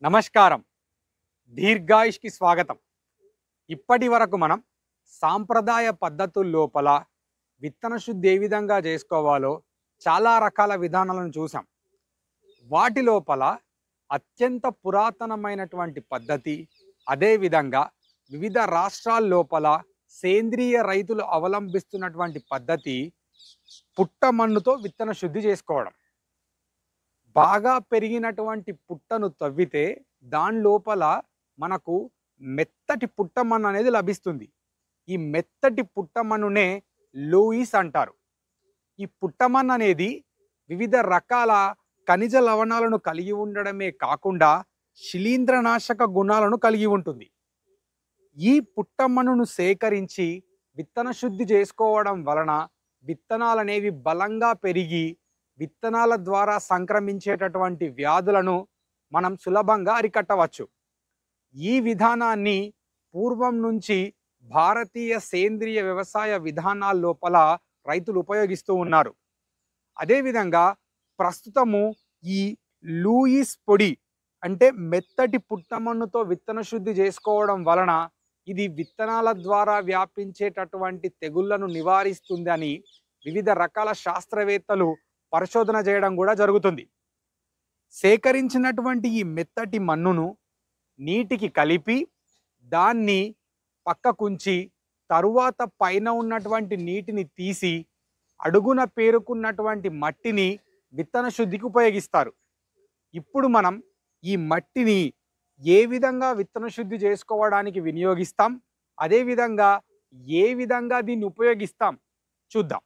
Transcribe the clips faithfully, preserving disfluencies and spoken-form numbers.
నమస్కారం. దీర్ఘాయుష్కి స్వాగతం. ఇప్పటి వరకు మనం సాంప్రదాయ పద్ధతుల లోపల విత్తన శుద్ధి ఏ విధంగా చేసుకోవాలో చాలా రకాల విధానాలను చూసాం. వాటి లోపల అత్యంత పురాతనమైనటువంటి పద్ధతి, అదేవిధంగా వివిధ రాష్ట్రాల లోపల సేంద్రియ రైతులు అవలంబిస్తున్నటువంటి పద్ధతి పుట్టమన్నుతో విత్తన శుద్ధి చేసుకోవడం. బాగా పెరిగినటువంటి పుట్టను తవ్వితే దాని లోపల మనకు మెత్తటి పుట్టమన్ను అనేది లభిస్తుంది. ఈ మెత్తటి పుట్టమన్నునే లూయిస్ అంటారు. ఈ పుట్టమన్ను అనేది వివిధ రకాల ఖనిజ లవణాలను కలిగి ఉండడమే కాకుండా శిలీంద్రనాశక గుణాలను కలిగి ఉంటుంది. ఈ పుట్టమన్నును సేకరించి విత్తన శుద్ధి చేసుకోవడం వలన విత్తనాలు అనేవి బలంగా పెరిగి విత్తనాల ద్వారా సంక్రమించేటటువంటి వ్యాధులను మనం సులభంగా అరికట్టవచ్చు. ఈ విధానాన్ని పూర్వం నుంచి భారతీయ సేంద్రియ వ్యవసాయ విధానాల లోపల రైతులు ఉపయోగిస్తూ ఉన్నారు. అదేవిధంగా ప్రస్తుతము ఈ లూయిస్ పొడి అంటే మెత్తటి పుట్టమన్నుతో విత్తన శుద్ధి చేసుకోవడం వలన ఇది విత్తనాల ద్వారా వ్యాపించేటటువంటి తెగుళ్లను నివారిస్తుందని వివిధ రకాల శాస్త్రవేత్తలు పరిశోధన చేయడం కూడా జరుగుతుంది. సేకరించినటువంటి ఈ మెత్తటి మన్నును నీటికి కలిపి దాన్ని పక్కకుంచి తరువాత పైన ఉన్నటువంటి నీటిని తీసి అడుగున పేరుకున్నటువంటి మట్టిని విత్తన శుద్ధికి ఉపయోగిస్తారు. ఇప్పుడు మనం ఈ మట్టిని ఏ విధంగా విత్తన శుద్ధి చేసుకోవడానికి వినియోగిస్తాం, అదేవిధంగా ఏ విధంగా దీన్ని ఉపయోగిస్తాం చూద్దాం.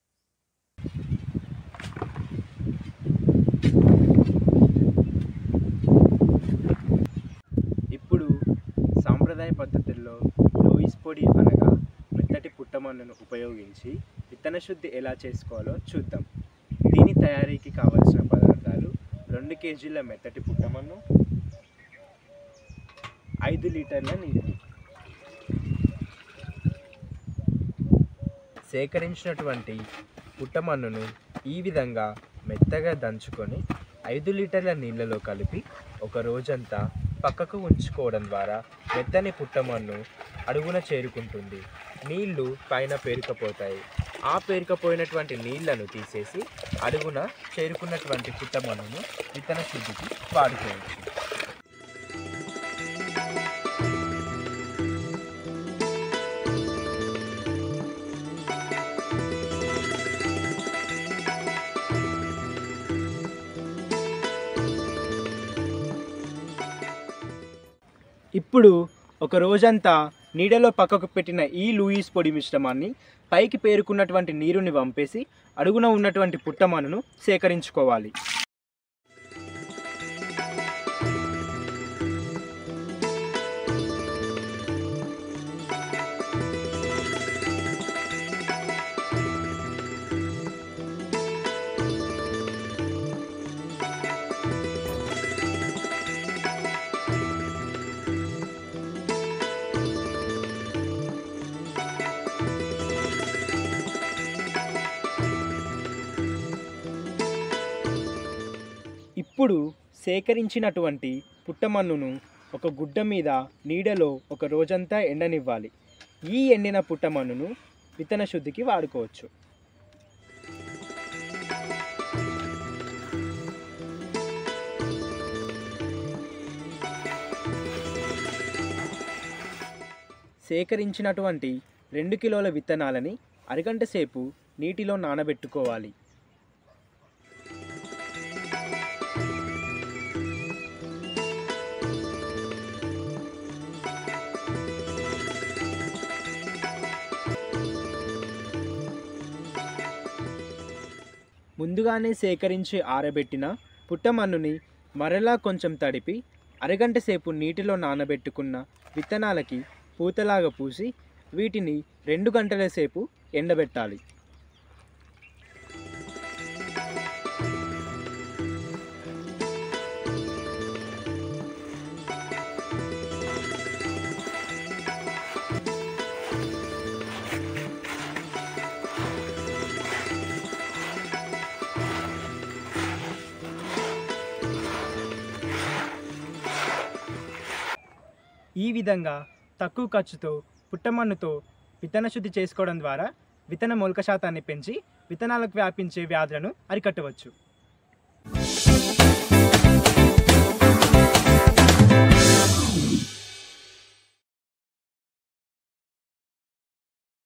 ఇప్పుడు సాంప్రదాయ పద్ధతుల్లో లూయిస్ పొడి అనగా మెత్తటి పుట్టమన్నును ఉపయోగించి విత్తన శుద్ధి ఎలా చేసుకోవాలో చూద్దాం. దీని తయారీకి కావలసిన పదార్థాలు: రెండు కేజీల మెత్తటి పుట్టమన్ను, ఐదు లీటర్ల నీరు. సేకరించినటువంటి పుట్టమన్నును ఈ విధంగా మెత్తగా దంచుకొని ఐదు లీటర్ల నీళ్ళలో కలిపి ఒక రోజంతా పక్కకు ఉంచుకోవడం ద్వారా మెత్తని పుట్టమన్ను అడుగున చేరుకుంటుంది. నీళ్లు పైన పేరుకపోతాయి. ఆ పేరుకపోయినటువంటి నీళ్లను తీసేసి అడుగున చేరుకున్నటువంటి పుట్టమన్నును విత్తన శుద్ధికి వాడుకోవచ్చు. ఇప్పుడు ఒక రోజంతా నీడలో పక్కకు పెట్టిన ఈ లూయిస్ పొడి మిశ్రమాన్ని పైకి పేరుకున్నటువంటి నీరుని వంపేసి అడుగున ఉన్నటువంటి పుట్టమన్నును సేకరించుకోవాలి. ఇప్పుడు సేకరించినటువంటి పుట్టమన్నును ఒక గుడ్డ మీద నీడలో ఒక రోజంతా ఎండనివ్వాలి. ఈ ఎండిన పుట్టమన్నును విత్తన శుద్ధికి వాడుకోవచ్చు. సేకరించినటువంటి రెండు కిలోల విత్తనాలని అరగంట సేపు నీటిలో నానబెట్టుకోవాలి. ముందుగానే సేకరించి ఆరబెట్టిన పుట్టమన్నుని మరలా కొంచెం తడిపి అరగంట సేపు నీటిలో నానబెట్టుకున్న విత్తనాలకి పూతలాగా పూసి వీటిని రెండు గంటల సేపు ఎండబెట్టాలి. ఈ విధంగా తక్కువ ఖర్చుతో పుట్టమన్నుతో విత్తన శుద్ధి చేసుకోవడం ద్వారా విత్తన మొలక శాతాన్ని పెంచి విత్తనాలకు వ్యాపించే వ్యాధులను అరికట్టవచ్చు.